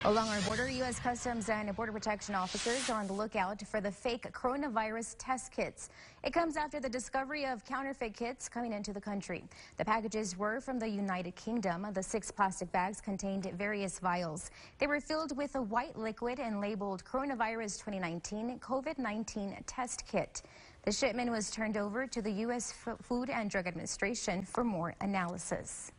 Along our border, U.S. Customs and Border Protection officers are on the lookout for the fake coronavirus test kits. It comes after the discovery of counterfeit kits coming into the country. The packages were from the United Kingdom. The 6 plastic bags contained various vials. They were filled with a white liquid and labeled Coronavirus 2019 COVID-19 Test Kit. The shipment was turned over to the U.S. Food and Drug Administration for more analysis.